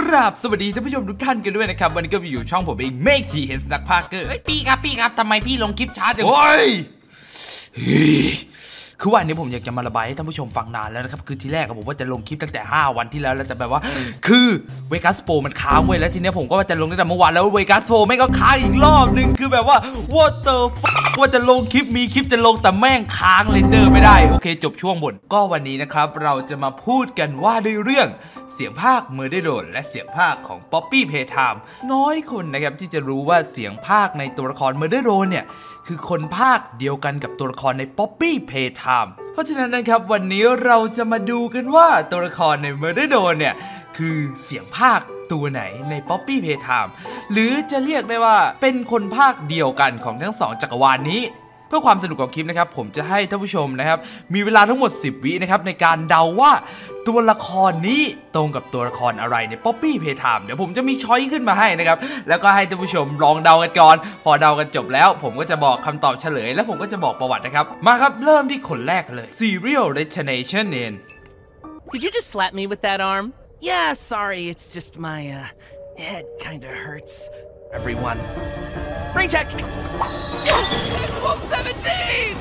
ราบสวัสดีท่านผู้ชมทุกท่านกันด้วยนะครับวันนี้ก็อยู่ช่องผมเองเมกทีเฮนส์นักพากเกอร์พี่ครับทำไมพี่ลงคลิปช้าจังโอ้ยคือวันนี้ผมอยากจะมาระบายให้ท่านผู้ชมฟังนานแล้วนะครับคือทีแรกผมว่าจะลงคลิปตั้งแต่5วันที่แล้วแต่แบบว่าคือเวกัสโปมันค้างไว้แล้วทีนี้ผมก็ว่าจะลงตั้งแต่เมื่อวานแล้วเวกัสโปไม่ก็ค้างอีกรอบนึงคือแบบว่า what the fuck ว่าจะลงคลิปมีคลิปจะลงแต่แม่งค้างเรนเดอร์ไม่ได้โอเคจบช่วงบทก็วันนี้นะครับเราจะมาพูดกันว่าด้วยเรื่องเสียงภาคเมอร์เดโดนและเสียงภาคของป๊อปปี้เพย์ไทม์น้อยคนนะครับที่จะรู้ว่าเสียงภาคในตัวละครเมอร์เดโดนเนี่ยคือคนภาคเดียวกันกับตัวละครในป๊อปปี้เพย์ไทม์เพราะฉะนั้นนะครับวันนี้เราจะมาดูกันว่าตัวละครในเมอร์เดโดนเนี่ยคือเสียงภาคตัวไหนในป๊อปปี้เพย์ไทม์หรือจะเรียกได้ว่าเป็นคนภาคเดียวกันของทั้ง2จักรวาลนี้เพื่อความสนุกของคลิปนะครับผมจะให้ท่านผู้ชมนะครับมีเวลาทั้งหมด10วินะครับในการเดาว่าตัวละครนี้ตรงกับตัวละครอะไรในป๊อปปี้เพย์ไทม์เดี๋ยวผมจะมีช้อยขึ้นมาให้นะครับแล้วก็ให้ท่านผู้ชมลองเดากันก่อนพอเดากันจบแล้วผมก็จะบอกคำตอบเฉลยและผมก็จะบอกประวัตินะครับมาครับเริ่มที่คนแรกเลย Serial Destination N Did you just slap me with that arm? Yeah, sorry, it's just my head kinda hurts. Everyone. Brain check! Xbox 17!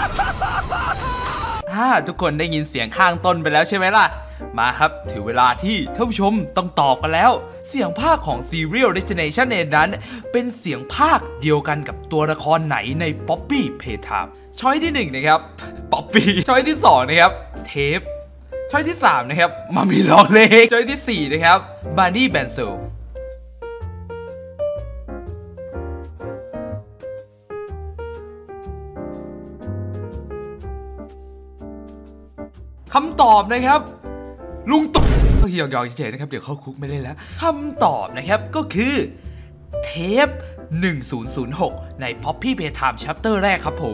ทุกคนได้ยินเสียงข้างต้นไปแล้วใช่ไหมล่ะมาครับถึงเวลาที่ท่านผู้ชมต้องตอบกันแล้วเสียงภาคของ Serial Destination N นั้นเป็นเสียงภาคเดียวกันกับตัวละครไหนใน Poppy Playtime ช้อยที่1นะครับ Poppy ช้อยที่2นะครับเทปช้อยที่3นะครับมามีลองเล็กช้อยที่4นะครับบาร์ดี้แบนโซคำตอบนะครับลุงตุ๊กก็หยอกๆเฉยๆนะครับเดี๋ยวเข้าคุกไม่เล่นแล้วคำตอบนะครับก็คือเทป1006ใน Poppy Playtime Chapter แรกครับผม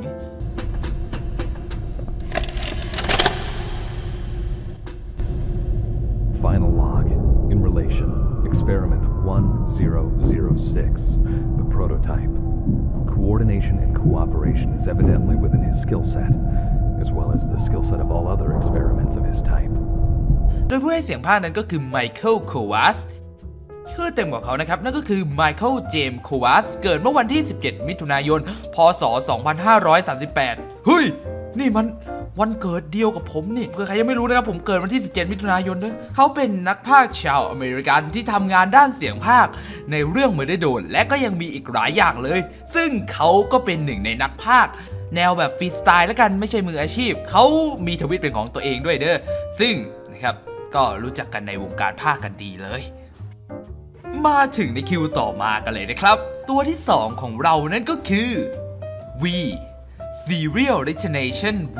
Final log in relation experiment 1006 the prototype coordination and cooperation is evidently within his skill set as well as the skill set of all other experiments of his type โดยผู้ให้เสียงภาคนั้นก็คือไมเคิลโควัสชื่อเต็มของเขานะครับนั่นก็คือไมเคิลเจมส์โควัสเกิดเมื่อวันที่17มิถุนายนพศ2538เฮ้ยนี่มันวันเกิดเดียวกับผมนี่เผื่อใครยังไม่รู้นะครับผมเกิดวันที่17มิถุนายนด้วยเขาเป็นนักพากย์ชาวอเมริกันที่ทำงานด้านเสียงพากย์ในเรื่องเมอร์เดโดนและก็ยังมีอีกหลายอย่างเลยซึ่งเขาก็เป็นหนึ่งในนักพากย์แนวแบบฟรีสไตล์แล้วกันไม่ใช่มืออาชีพเขามีทวิตเป็นของตัวเองด้วยเด้อซึ่งนะครับก็รู้จักกันในวงการพากย์กันดีเลยมาถึงในคิวต่อมากันเลยนะครับตัวที่2ของเรานั่นก็คือ V Serial Destination V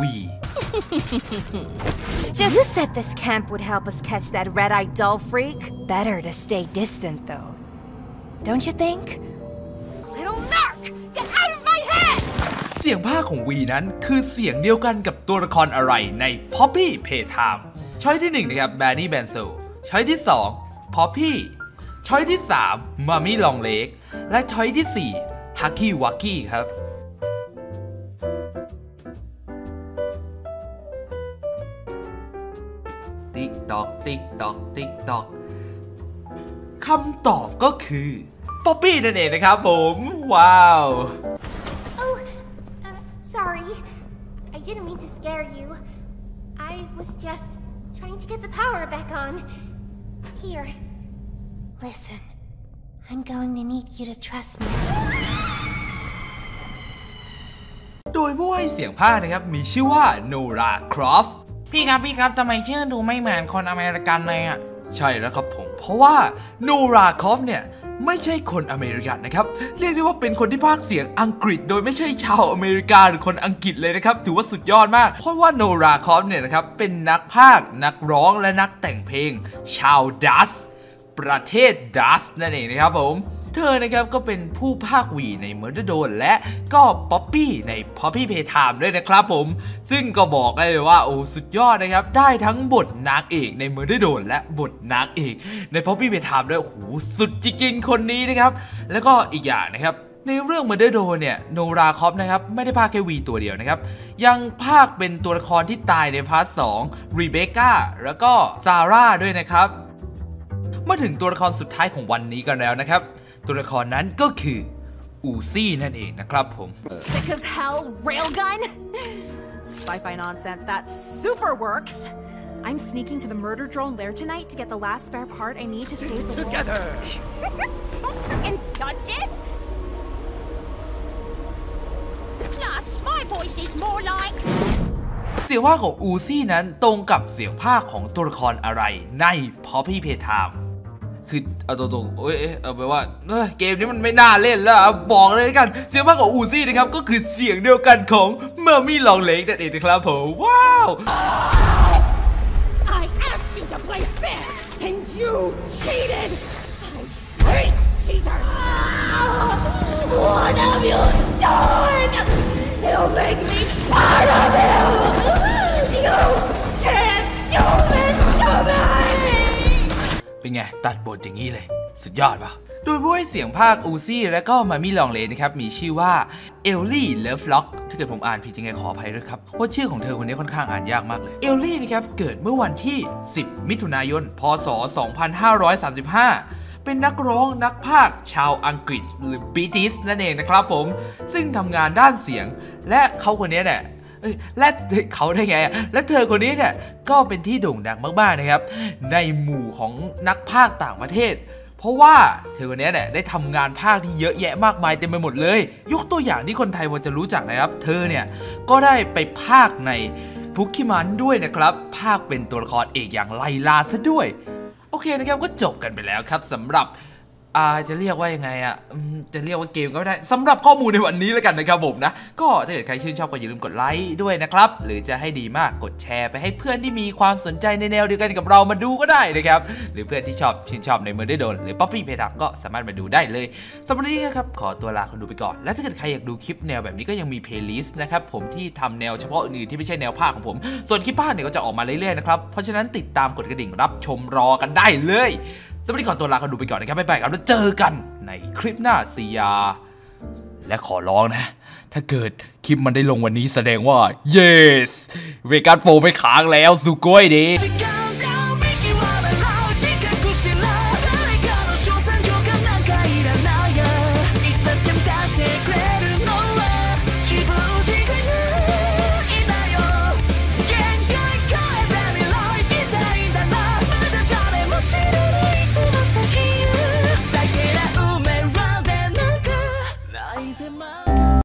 Just you said this camp would help us catch that red-eyed doll freak. Better to stay distant, though. Don't you think? Little narc! Get out of my head! เสียงภาคของ V นั้นคือเสียงเดียวกันกับตัวละครอะไรใน Poppy Playtime ช้อยที่1นะครับ Barney Benzo ช้อยที่2 Poppy ช้อยที่3 Mummy Long Leg และช้อยที่4 Huggy Wuggy ครับติ๊กตอกติ๊กตอกติ๊กตอกคำตอบก็คือป๊อปปี้นั่นเองนะครับผมว้าว Oh, sorry. I didn't mean to scare you. I was just trying to get the power back on. Here. Listen, I'm going to need you to trust me. โดยผู้ให้เสียงภาคนะครับมีชื่อว่าโนราครอฟพี่ครับทำไมชื่อดูไม่เหมือนคนอเมริกันเลยอ่ะใช่แล้วครับผมเพราะว่าโนราครอฟเนี่ยไม่ใช่คนอเมริกันนะครับเรียกได้ว่าเป็นคนที่พากย์เสียงอังกฤษโดยไม่ใช่ชาวอเมริกาหรือคนอังกฤษเลยนะครับถือว่าสุดยอดมากเพราะว่าโนราครอฟเนี่ยนะครับเป็นนักพากย์นักร้องและนักแต่งเพลงชาวดัตช์ประเทศดัตช์นั่นเองนะครับผมเธอนะครับก็เป็นผู้พากย์วีในเมอร์เดโดนและก็ป๊อปปี้ใน Poppy Playtime ด้วยนะครับผมซึ่งก็บอกได้เลยว่าโอ้สุดยอดนะครับได้ทั้งบทนางเอกในเมอร์เดโดนและบทนางเอกใน Poppy Playtime ด้วยโอ้โหสุดจริงๆคนนี้นะครับแล้วก็อีกอย่างนะครับในเรื่องเมอร์เดโดนเนี่ยโนราคอฟนะครับไม่ได้พากย์แค่วีตัวเดียวนะครับยังพากย์เป็นตัวละครที่ตายในพาร์ท2รีเบคก้าแล้วก็ซาร่าด้วยนะครับมาถึงตัวละครสุดท้ายของวันนี้กันแล้วนะครับตัวละครนั้นก็คืออูซี่นั่นเองนะครับผม Thick as hell railgun? Sci-fi nonsense that super works. I'm sneaking to the murder drone lair tonight to get the last spare part I need to save the world. Together. Don't fucking touch it! Plus, my voice is more like... เสียงภาคของอูซี่นั้นตรงกับเสียงภาคของตัวละครอะไรใน Poppy Playtime คือเอาตรงๆเอาไปว่าเกมนี้มันไม่น่าเล่นแล้วบอกเลยกันเสียงภาคของอูซี่นะครับก็คือเสียงเดียวกันของเมอร์มี่ลองเล็กนั่นเองนะครับผมว้าว I asked you to play fair, and you cheated! I hate cheaters! What have you done? It'll make me part of you! You can't do this to me! เป็นไงตัดบทอย่างนี้เลยสุดยอดปะโดยผู้ให้เสียงภาคอูซี่และก็มามี่ลองเลนนะครับมีชื่อว่าเอลลี่เลิฟล็อกถ้าเกิดผมอ่านผิดยังไงขออภัยด้วยครับเพราะชื่อของเธอคนนี้ค่อนข้างอ่านยากมากเลยเอลลี่นะครับเกิดเมื่อวันที่10มิถุนายนพศ2535เป็นนักร้องนักพากย์ชาวอังกฤษหรือบีติสนั่นเองนะครับผมซึ่งทำงานด้านเสียงและเขาคนนี้เนี่ยและเขาได้ไงและเธอคนนี้เนี่ยก็เป็นที่โด่งดังมากๆนะครับในหมู่ของนักพากย์ต่างประเทศเพราะว่าเธอคนนี้เนี่ยได้ทำงานพากย์ที่เยอะแยะมากมายเต็มไปหมดเลยยกตัวอย่างที่คนไทยพอจะรู้จักนะครับเธอเนี่ยก็ได้ไปพากย์ในสปุกกี้มันด้วยนะครับพากย์เป็นตัวละครเอกอย่างไลลาซะด้วยโอเคนะครับก็จบกันไปแล้วครับสำหรับจะเรียกว่ายังไงจะเรียกว่าเกมก็ไม่ได้สำหรับข้อมูลในวันนี้แล้วกันนะครับผมนะก็ถ้าเกิดใครชื่นชอบก็อย่าลืมกดไลค์ด้วยนะครับหรือจะให้ดีมากกดแชร์ไปให้เพื่อนที่มีความสนใจในแนวเดียวกันกับเรามาดูก็ได้นะครับหรือเพื่อนที่ชื่นชอบในMurder Droneหรือ Poppy Playtime ก็สามารถมาดูได้เลยสำหรับวันนี้นะครับขอตัวลาคนดูไปก่อนและถ้าเกิดใครอยากดูคลิปแนวแบบนี้ก็ยังมีเพลย์ลิสต์นะครับผมที่ทำแนวเฉพาะอื่นๆที่ไม่ใช่แนวภาคของผมส่วนคลิปภาคเนี่ยก็จะออกมาเรื่อยๆนะครับเพราะฉะนั้นติดตามกดกระดิ่งรับชมรอกันได้เลยสำหรับวันนี้ขอตัวลาคนดูไปก่อนนะครับบ๊ายบายครับแล้วเจอกันในคลิปหน้าซียาและขอร้องนะถ้าเกิดคลิปมันได้ลงวันนี้แสดงว่า yes เวกัสโฟไม่ค้างแล้วสุโกยดี